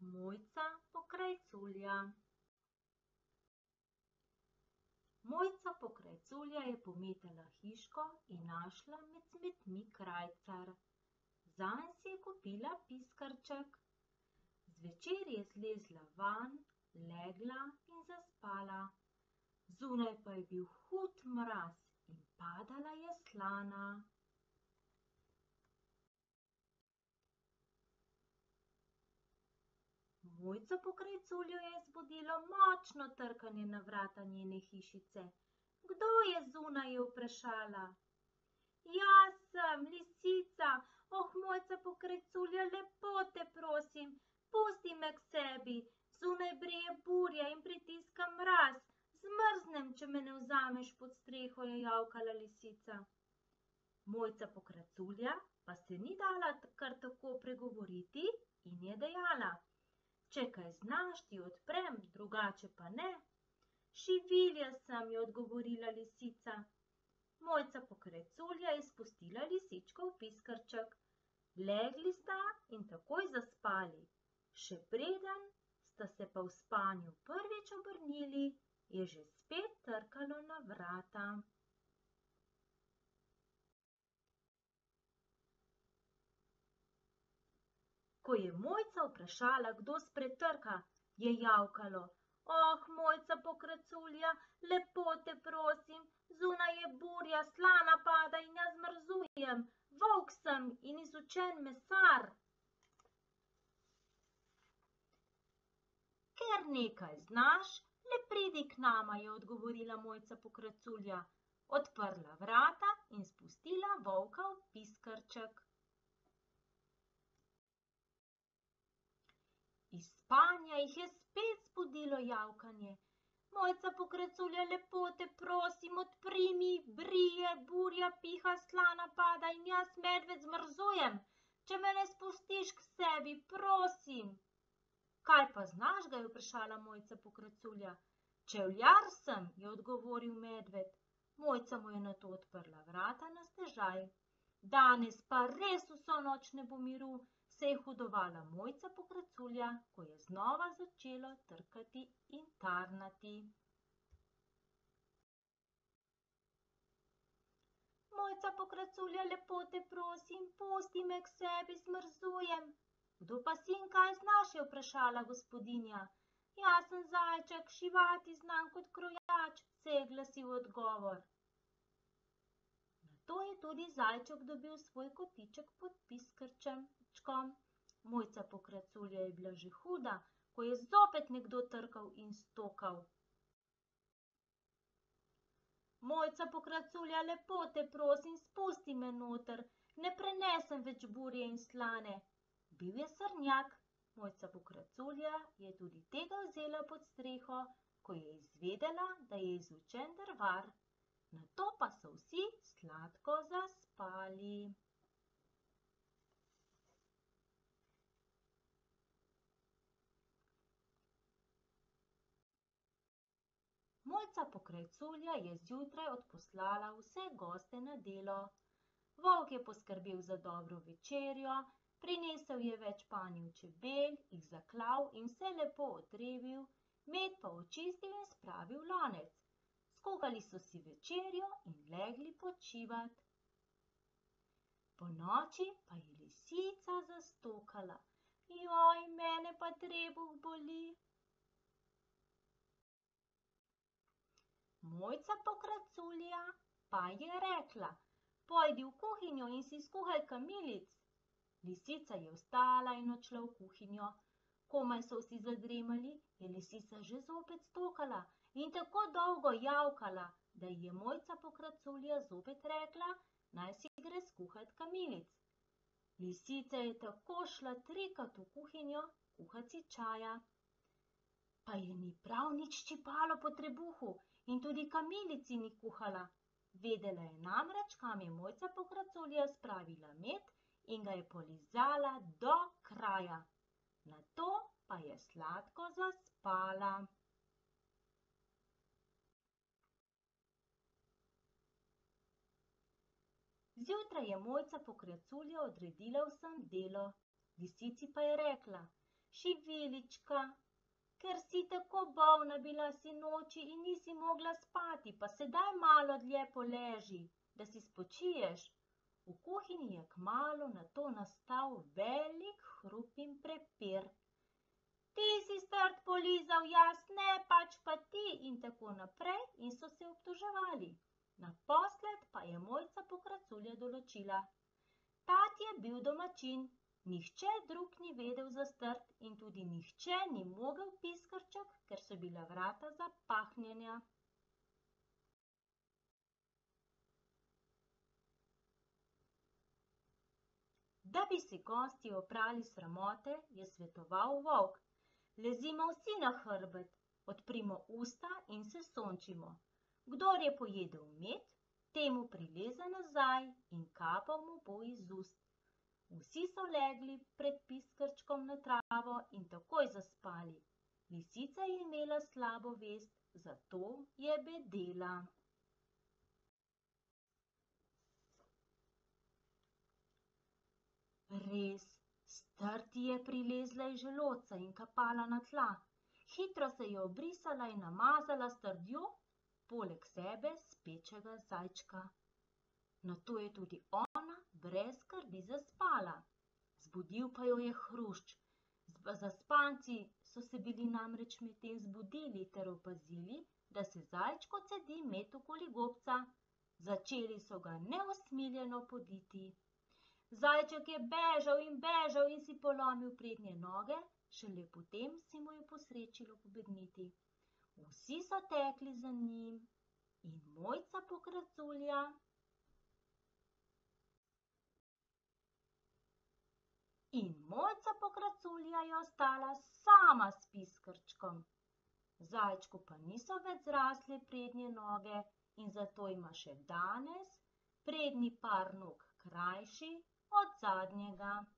Mojca pokrajculja. Mojca pokrajculja je pometala hiško in našla med smetmi krajcar. Zanj si je kupila piskrček. Zvečer je zlezla vanj, legla in zaspala. Zunaj pa je bil hud mraz in padala je slana. Mojco pokrajculjo je zbudilo močno trkanje na vrata njene hišice. Kdo je zunaj, je vprašala. Jaz sem, lisica, Mojca pokrajculja, lepo te prosim, pusti me k sebi, zunaj breje burja in pritiska mraz, zmrznem, če me ne vzameš pod streho, je javkala lisica. Mojca pokrajculja pa se ni dala kar tako pregovoriti in je dejala. Če kaj znaš, ti odprem, drugače pa ne. Šivilja sem, je odgovorila lisica. Mojca pokrajculja je spustila lisičkov piskrček. Legli sta in takoj zaspali. Še preden sta se pa v spanju prvič obrnili, je že spet trkalo na vrata. Ko je Mojca vprašala, kdo spretrka, je javkalo. Mojca pokrajculja, lepo te prosim, zunaj je burja, slana pada in jaz zmrzujem, volk sem in izučen mesar. Ker nekaj znaš, le pridi k nama, je odgovorila Mojca pokrajculja, odprla vrata in spustila volka v piskrček. Iz spanja jih je spet zbudilo javkanje. Mojca pokrajculja, lepo te prosim, odpri mi, brije, burja piha, slana pada in jaz, medved, zmrzujem, če me ne spustiš k sebi, prosim. Kaj pa znaš, ga je vprašala Mojca pokrajculja. Čevljar sem, je odgovoril medved. Mojca mu je nato odprla vrata na stežaj. Danes pa res vso noč ne bo miru, se je hudovala Mojca pokrajculja, ko je znova začelo trkati in tarnati. Mojca pokrajculja, lepo te prosim, pusti me k sebi, zmrzujem. Kdo pa si in kaj znaš, je vprašala gospodinja. Jaz sem zajček, šivati znam kot krojač, se je glasil odgovor. Nato je tudi zajček dobil svoj kotiček pod piskrčkom. Mojca pokrajculja je bila že huda, ko je zopet nekdo trkal in stokal. Mojca pokrajculja, lepo te prosim, spusti me noter, ne prenesem več burje in slane. Bil je srnjak. Mojca pokrajculja je tudi tega vzela pod streho, ko je izvedela, da je izučen drvar. Nato pa so vsi sladko zaspali. Mojca pokrajculja je zjutraj odposlala vse goste na delo. Volk je poskrbel za dobro večerjo, prinesel je več panjev čebel, jih zaklal in vse lepo otrebil, med pa očistil in spravil v lonec. Skuhali so si večerjo in legli počivat. Ponoči pa je lisica zastokala. Joj, mene pa trebuh boli. Mojca pokrajculja pa je rekla, pojdi v kuhinjo in si skuhaj kamilic. Lisica je vstala in odšla v kuhinjo. Komaj so vsi zadremali, je lisica že zopet stokala in tako dolgo javkala, da ji je Mojca pokrajculja zopet rekla, naj si gre skuhat kamilic. Lisica je tako šla trikrat v kuhinjo kuhat si čaja. Pa je ni prav nič ščipalo po trebuhu in tudi kamilici ni kuhala. Vedela je namreč, kam je Mojca pokrajculja spravila med in ga je polizala do kraja. Nato pa je sladko zaspala. Zjutraj je Mojca pokrajculja odredila vsem delo. Lisici pa je rekla, Živilička, ker si tako bolna bila sinoči in nisi mogla spati, pa sedaj malo dlje poleži, da si spočiješ. V kuhinji je kmalu nato nastal velik hrup in prepir. Ti si strt polizal, jaz ne, pač pa ti in tako naprej in so se obtoževali. Naposled pa je Mojca Pokraculja določila: tat je bil domačin, nihče drug ni vedel za strt in tudi nihče ni mogel piskrček, ker so bila vrata zapahnjena. Da bi si gostje oprali sramote, je svetoval volk: lezimo vsi na hrbet, odprimo usta in se sončimo. Kdor je pojedel med, temu prileze nazaj in kapal mu bo iz ust. Vsi so legli pred piskrčkom na travo in takoj zaspali. Lisica je imela slabo vest, zato je bedela. Res, strti je prilezla iz želodca in kapala na tla. Hitro se je obrisala in namazala s trdjo, poleg sebe spečega zajčka. Nato je tudi ona brez skrbi zaspala. Zbudil pa jo je hrušč. Zaspanci so se bili namreč medtem zbudili ter opazili, da se zajčko cedi med okoli gobca. Začeli so ga neusmiljeno poditi. Zajček je bežal in si polomil prednje noge, šele potem si mu je posrečilo pobegniti. Vsi so tekli za njim in Mojca Pokraculja je ostala sama s piskrčkom. Zajčku pa niso več zrasle prednje noge in zato ima še danes prednji par nog krajši od zadnjega.